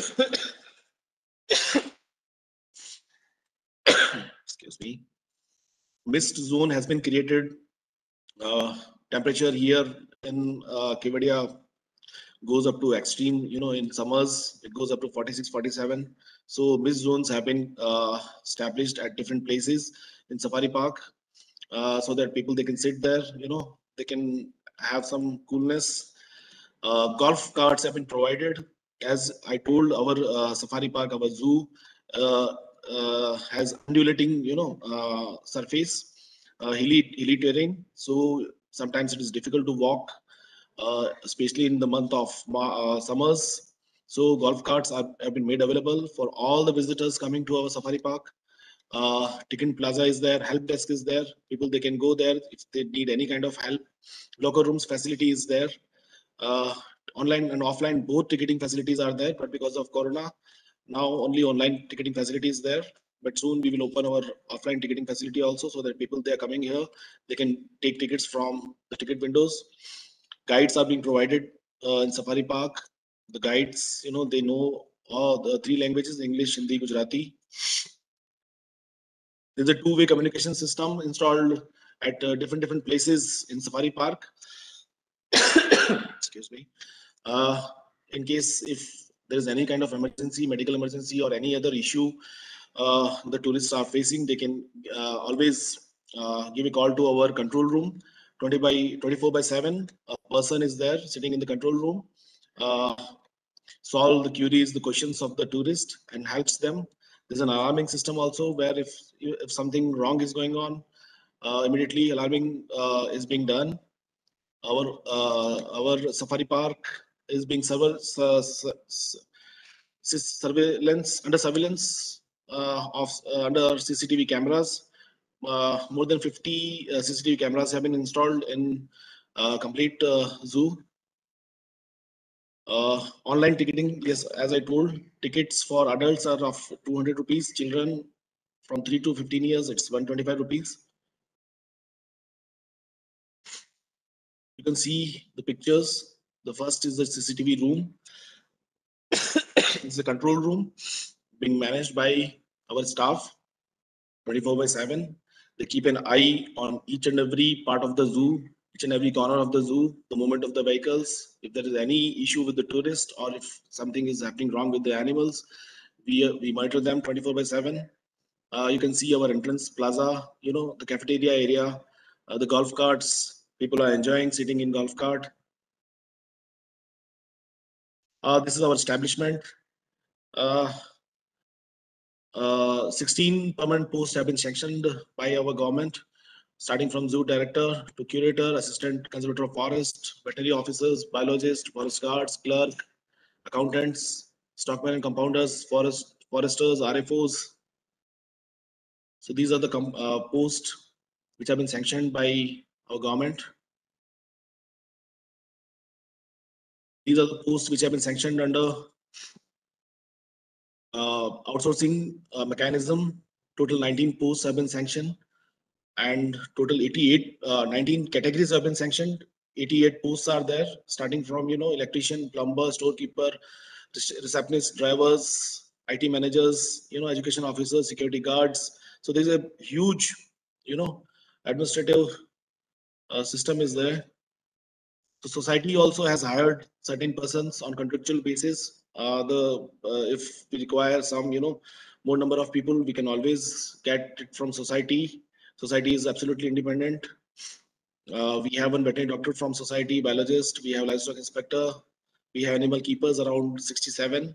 Excuse me. Mist zone has been created. Uh, temperature here in uh, Kevadia goes up to extreme, you know, in summers, it goes up to forty-six, forty-seven. So mist zones have been uh, established at different places in Safari Park uh, so that people, they can sit there, you know, they can have some coolness. Uh, golf carts have been provided. As I told, our uh, Safari Park, our zoo uh, uh, has undulating, you know, uh, surface, uh, hilly, hilly terrain. So sometimes it is difficult to walk, uh, especially in the month of uh, summers. So golf carts are, have been made available for all the visitors coming to our Safari Park. Uh, Ticket Plaza is there, help desk is there. People, they can go there if they need any kind of help. Locker rooms facility is there. Uh, online and offline, both ticketing facilities are there, but because of Corona, now only online ticketing facility is there. But soon we will open our offline ticketing facility also, so that people, they are coming here, they can take tickets from the ticket windows. Guides are being provided uh, in Safari Park. the guides, you know, they know all the three languages, English, Hindi, Gujarati. There's a two-way communication system installed at uh, different different places in Safari Park. Excuse me. Uh, in case if there is any kind of emergency, medical emergency, or any other issue uh, the tourists are facing, they can uh, always uh, give a call to our control room. twenty by twenty-four by seven, a person is there sitting in the control room, uh, solve the queries, the questions of the tourist, and helps them. There's an alarming system also where if if something wrong is going on, uh, immediately alarming uh, is being done. Our uh, our safari park is being server, uh, surveillance under surveillance uh, of uh, under C C T V cameras. Uh, more than fifty uh, C C T V cameras have been installed in uh, complete uh, zoo. Uh, online ticketing, yes, as I told, tickets for adults are of two hundred rupees. Children from three to fifteen years, it's one hundred twenty-five rupees. You can see the pictures. The first is the C C T V room. It's a control room being managed by our staff twenty-four by seven. They keep an eye on each and every part of the zoo, each and every corner of the zoo, the movement of the vehicles. If there is any issue with the tourist or if something is happening wrong with the animals, we, uh, we monitor them twenty-four by seven. Uh, you can see our entrance plaza, you know, the cafeteria area, uh, the golf carts. People are enjoying sitting in golf cart. Uh, this is our establishment. Uh, uh, sixteen permanent posts have been sanctioned by our government, starting from zoo director to curator, assistant conservator of forest, veterinary officers, biologists, forest guards, clerk, accountants, stockmen and compounders, forest foresters, R F Os. So these are the uh, posts which have been sanctioned by our government. These are the posts which have been sanctioned under uh, outsourcing uh, mechanism. Total nineteen posts have been sanctioned, and total eighty-eight, uh, nineteen categories have been sanctioned. eighty-eight posts are there, starting from you know electrician, plumber, storekeeper, receptionist, drivers, I T managers, you know education officers, security guards. So there's a huge, you know, administrative uh, system is there. The society also has hired certain persons on contractual basis. Uh, the uh, if we require some, you know, more number of people, we can always get it from society. Society is absolutely independent. Uh, we have one veterinary doctor from society, biologist. We have livestock inspector. We have animal keepers around sixty-seven.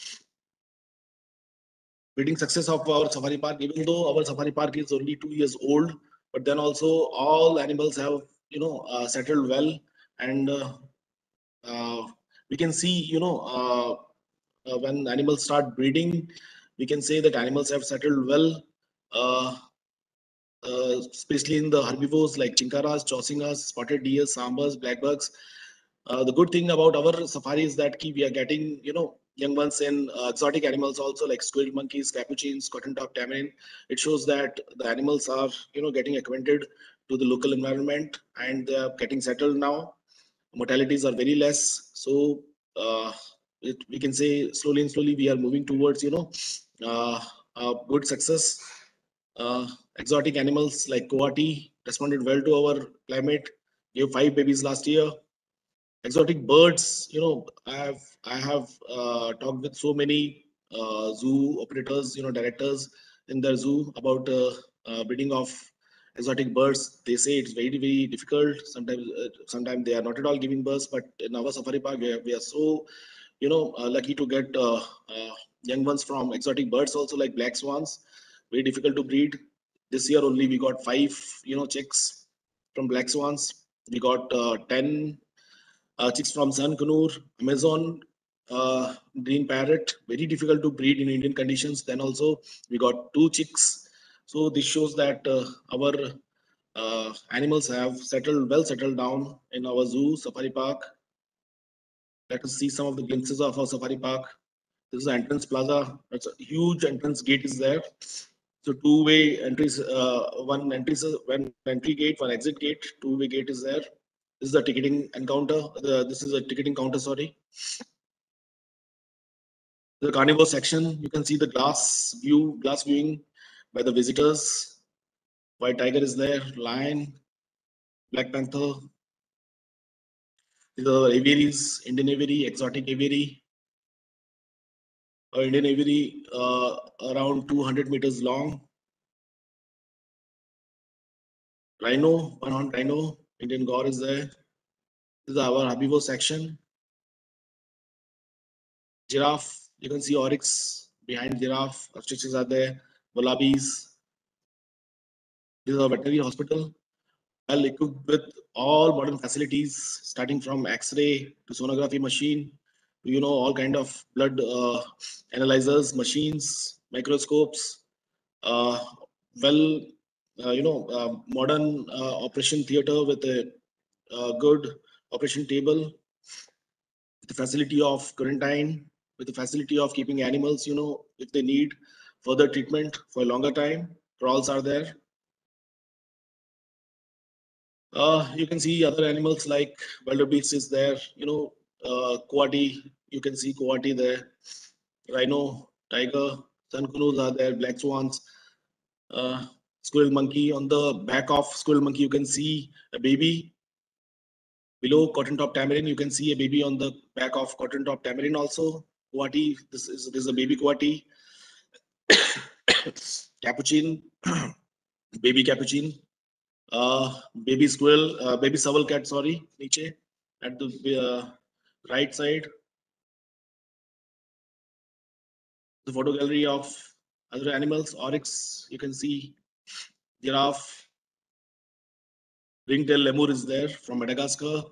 Breeding success of our safari park, even though our safari park is only two years old, but then also all animals have you know uh, settled well, and uh, uh, we can see you know uh, uh, when animals start breeding, we can say that animals have settled well, uh, uh, especially in the herbivores like chinkaras, chausingas, spotted deer, sambas, blackbugs. Uh, the good thing about our safari is that we are getting, you know, young ones in uh, exotic animals also like squirrel monkeys, capuchins, cotton top tamarin. It shows that the animals are, you know, getting acquainted to the local environment and they are getting settled now. Mortalities are very less. So uh, it, we can say slowly and slowly we are moving towards, you know, uh, uh, good success. Uh, exotic animals like coati responded well to our climate. Gave five babies last year. Exotic birds, you know, I have I have uh, talked with so many uh, zoo operators, you know, directors in the zoo about uh, uh, breeding of exotic birds. They say it's very very difficult. Sometimes uh, sometimes they are not at all giving births. But in our safari park, we are, we are so you know uh, lucky to get uh, uh, young ones from exotic birds also like black swans. Very difficult to breed. This year only we got five you know chicks from black swans. We got uh, ten uh, chicks from Sun Kanur, Amazon, uh, green parrot, very difficult to breed in Indian conditions. Then also we got two chicks. So this shows that uh, our uh, animals have settled, well settled down in our zoo, safari park. Let us see some of the glimpses of our safari park. This is the entrance plaza. It's a huge entrance gate is there. So two-way entries, uh, one entry, one entry gate, one exit gate, two-way gate is there. This is the ticketing encounter. The, this is a ticketing counter, sorry. The carnivore section, you can see the glass view, glass viewing by the visitors. White tiger is there, lion, black panther. These are aviaries, Indian aviary, exotic aviary. Our Indian aviary uh, around two hundred meters long. Rhino, one-horned rhino, Indian gaur is there. This is our herbivore section. Giraffe, you can see oryx behind giraffe. Ostriches are there. Wallabies. This is our veterinary hospital, well equipped with all modern facilities, starting from X-ray to sonography machine, to, you know, all kind of blood uh, analyzers, machines, microscopes. Uh, well, uh, you know, uh, modern uh, operation theater with a uh, good operation table, with the facility of quarantine, with the facility of keeping animals, you know, if they need further treatment for a longer time, trawls are there. Uh, you can see other animals like wildebeest is there, you know, uh, coati, you can see coati there, rhino, tiger, sun canoes are there, black swans, uh, squirrel monkey. On the back of squirrel monkey, you can see a baby. Below cotton top tamarin, you can see a baby on the back of cotton top tamarin also. Coati, this is, this is a baby coati. Capuchin, baby capuchin. Uh, baby squirrel, uh, baby shovel cat, sorry, niche at the uh, right side. The photo gallery of other animals, oryx, you can see giraffe, ringtail lemur is there from Madagascar,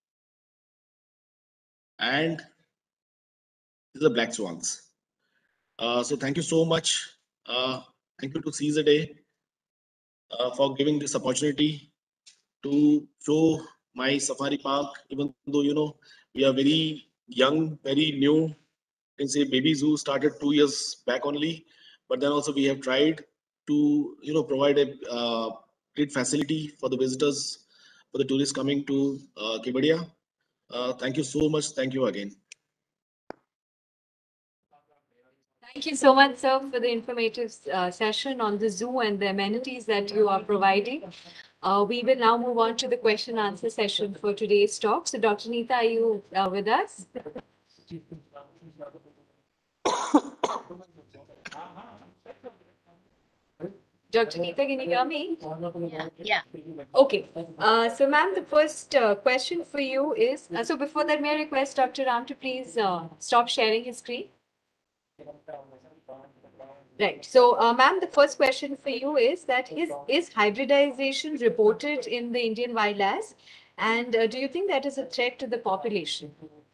and these are black swans. Uh, so thank you so much. Uh, thank you to Seize a Day uh, for giving this opportunity to show my safari park, even though, you know, we are very young, very new. You can say baby zoo started two years back only, but then also we have tried to, you know, provide a uh, great facility for the visitors, for the tourists coming to uh, Kevadia. Uh, thank you so much. Thank you again.
Thank you so much, sir, for the informative uh, session on the zoo and the amenities that you are providing. Uh, we will now move on to the question answer session for today's talk. So, Doctor Neeta, are you uh, with us? Doctor Neeta, can you hear me?
Yeah, yeah.
Okay. Uh, so, ma'am, the first uh, question for you is, uh, so before that, may I request Doctor Ram to please uh, stop sharing his screen? Right. So, uh, ma'am, the first question for you is that is, is hybridization reported in the Indian wildlife? And uh, do you think that is a threat to the population?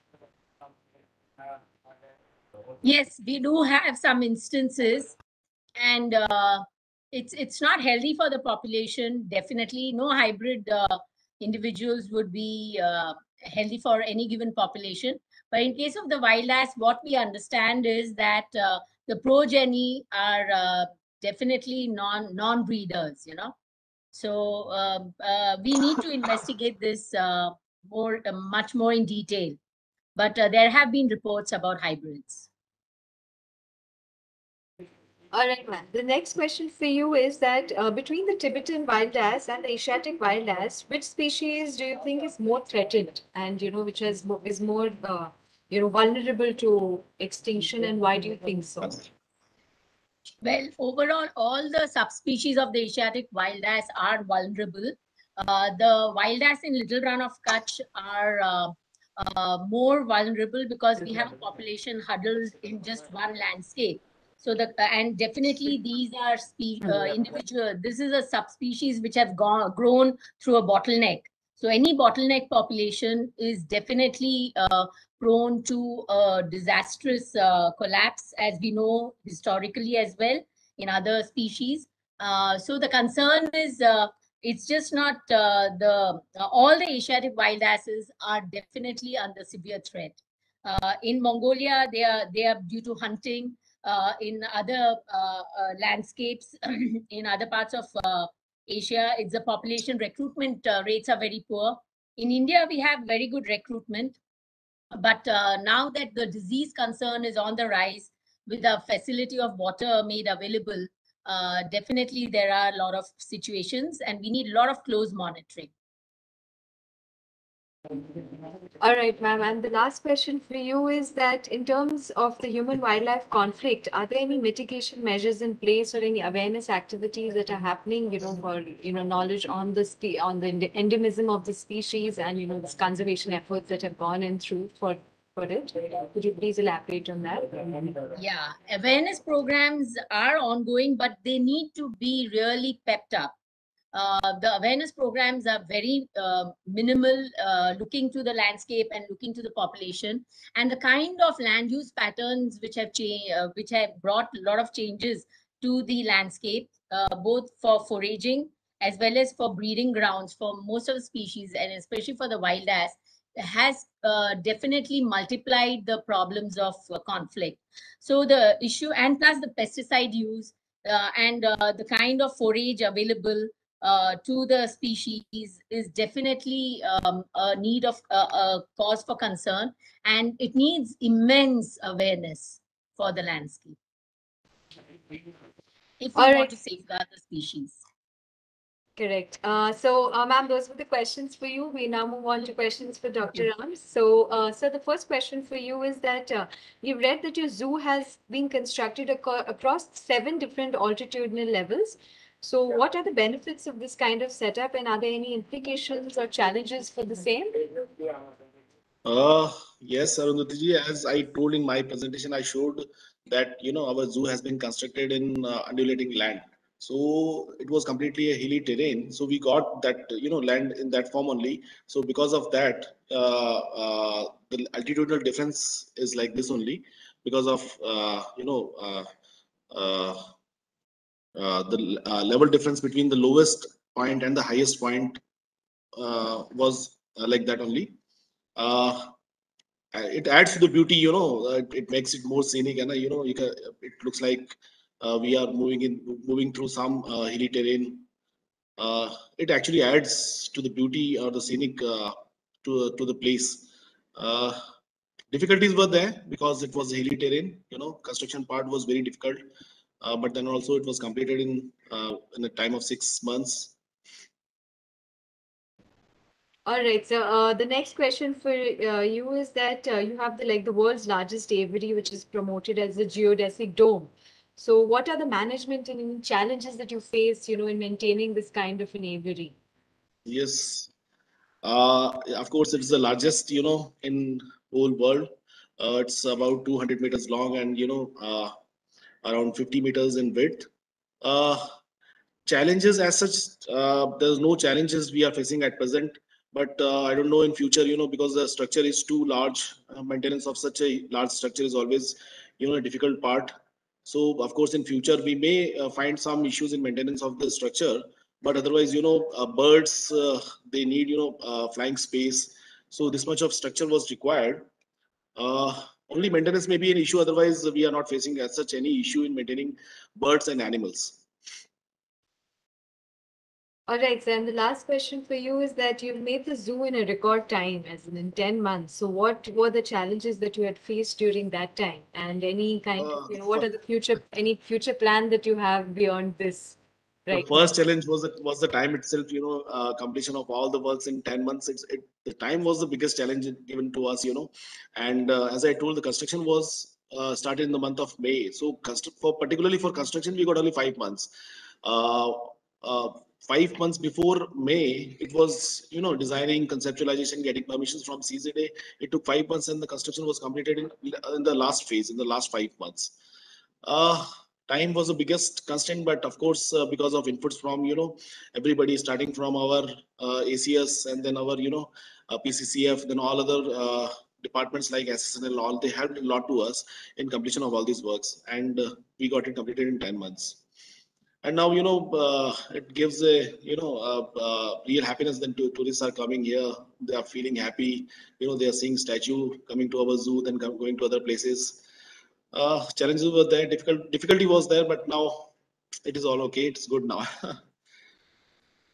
Yes, we do have some instances, and uh, it's it's not healthy for the population. Definitely, no hybrid uh, individuals would be uh, healthy for any given population. But in case of the wildlife, what we understand is that uh, the progeny are uh, definitely non non breeders. You know, so uh, uh, we need to investigate this uh, more, uh, much more in detail. But uh, there have been reports about hybrids.
All right, ma'am. The next question for you is that uh, between the Tibetan wild ass and the Asiatic wild ass, which species do you think is more threatened and, you know, which has mo- is more, uh, you know, vulnerable to extinction, and why do you think so?
Well, overall, all the subspecies of the Asiatic wild ass are vulnerable. Uh, the wild ass in Little Run of Kutch are uh, uh, more vulnerable because we have a population huddled in just one landscape. So the and definitely these are spe- uh, individual. This is a subspecies which have gone grown through a bottleneck. So any bottleneck population is definitely uh, prone to a disastrous uh, collapse, as we know historically as well in other species. Uh, so the concern is uh, it's just not uh, the uh, all the Asiatic wild asses are definitely under severe threat. Uh, in Mongolia, they are they are due to hunting. Uh, in other uh, uh, landscapes, in other parts of uh, Asia, it's the population recruitment uh, rates are very poor. In India, we have very good recruitment. But uh, now that the disease concern is on the rise, with the facility of water made available, uh, definitely there are a lot of situations and we need a lot of close monitoring.
All right, ma'am. And the last question for you is that in terms of the human wildlife conflict, are there any mitigation measures in place or any awareness activities that are happening, you know, for, you know, knowledge on the spe- on the end- endemism of the species and, you know, this conservation efforts that have gone in through for, for it? Could you please elaborate on that?
Yeah, awareness programs are ongoing, but they need to be really pepped up. Uh, the awareness programs are very uh, minimal, uh, looking to the landscape and looking to the population, and the kind of land use patterns which have changed, uh, which have brought a lot of changes to the landscape, uh, both for foraging as well as for breeding grounds for most of the species, and especially for the wild ass, has uh, definitely multiplied the problems of uh, conflict. So the issue, and plus the pesticide use uh, and uh, the kind of forage available uh, to the species is definitely um, a need of uh, a cause for concern, and it needs immense awareness for the landscape if we
All
want
right.
to safeguard the species.
Correct. Uh, so, uh, ma'am, those were the questions for you. We now move on to questions for Doctor Ram. So, uh, so the first question for you is that uh, you read that your zoo has been constructed aco- across seven different altitudinal levels. So, what are the benefits of this kind of setup, and are there any implications or challenges for the same?
Uh, yes, Arundhati ji, as I told in my presentation, I showed that, you know, our zoo has been constructed in uh, undulating land. So it was completely a hilly terrain. So we got that, you know, land in that form only. So because of that, uh, uh, the altitudinal difference is like this only because of, uh, you know, uh, uh, uh, the uh, level difference between the lowest point and the highest point uh, was uh, like that only. Uh, uh, it adds to the beauty, you know, uh, it, it makes it more scenic, and uh, you know, you can, it looks like uh, we are moving in, moving through some uh, hilly terrain. Uh, it actually adds to the beauty or the scenic uh, to to the place. Uh, Difficulties were there because it was a hilly terrain. You know, construction part was very difficult, uh, but then also it was completed in uh, in a time of six months.
All right. So, uh, the next question for uh, you is that uh, you have the like the world's largest aviary, which is promoted as the geodesic dome. So, what are the management and challenges that you face, you know, in maintaining this kind of an aviary?
Yes. Uh, of course, it's the largest, you know, in whole world. Uh, it's about two hundred meters long and, you know, uh, around fifty meters in width. Uh, Challenges as such, uh, there's no challenges we are facing at present. But uh, I don't know in future, you know, because the structure is too large. Uh, maintenance of such a large structure is always, you know, a difficult part. So of course, in future we may uh, find some issues in maintenance of the structure. But otherwise, you know, uh, birds uh, they need, you know, uh, flying space. So this much of structure was required. Uh, Only maintenance may be an issue. Otherwise, we are not facing as such any issue in maintaining birds and animals.
All right. So, and the last question for you is that you've made the zoo in a record time, as in, in ten months. So, what were the challenges that you had faced during that time? And any kind of,
Uh,
you know, what are the future, any future plan that you have beyond this
the
right now?
first challenge was the, was the time itself. You know, uh, completion of all the works in ten months. It's it, the time was the biggest challenge given to us. You know, and uh, as I told, the construction was uh, started in the month of May. So, constru- for particularly for construction, we got only five months. Uh, uh, Five months before May, it was, you know, designing, conceptualization, getting permissions from C Z A. It took five months, and the construction was completed in, in the last phase, in the last five months. Uh, Time was the biggest constraint, but of course, uh, because of inputs from, you know, everybody starting from our uh, A C S and then our, you know, uh, P C C F, then all other uh, departments like S S N L, all they helped a lot to us in completion of all these works, and uh, we got it completed in ten months. And now, you know, uh, it gives a, you know, uh, uh, real happiness that to, tourists are coming here. They are feeling happy. You know, they are seeing statue coming to our zoo, then come, going to other places. Uh, challenges were there, difficult difficulty was there, but now it is all okay. It's good now.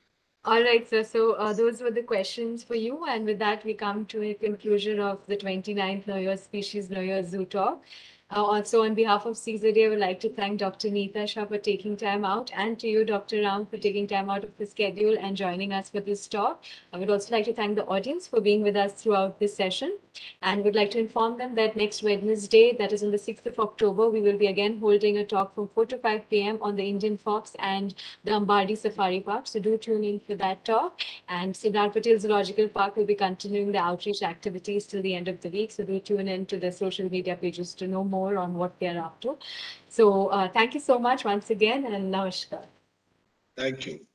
All right, sir. So uh, those were the questions for you. And with that, we come to a conclusion of the twenty-ninth Know Your Species, Know Your Zoo talk. Uh, also, on behalf of C Z D, I would like to thank Doctor Neeta Shah for taking time out, and to you, Doctor Ram, for taking time out of the schedule and joining us for this talk. I would also like to thank the audience for being with us throughout this session, and would like to inform them that next Wednesday, that is on the sixth of October, we will be again holding a talk from four to five p m on the Indian fox and the Ambadi Safari Park. So do tune in for that talk. And Sardar Patel Zoological Park will be continuing the outreach activities till the end of the week. So do tune in to the social media pages to know more on what they're up to. So uh, thank you so much once again, and namaskar.
Thank you.